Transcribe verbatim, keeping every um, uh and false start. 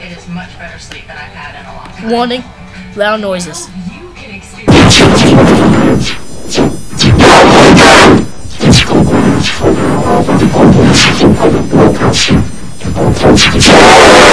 It is much better sleep than I've had in a long time. Warning, loud noises. You can experience Thank you.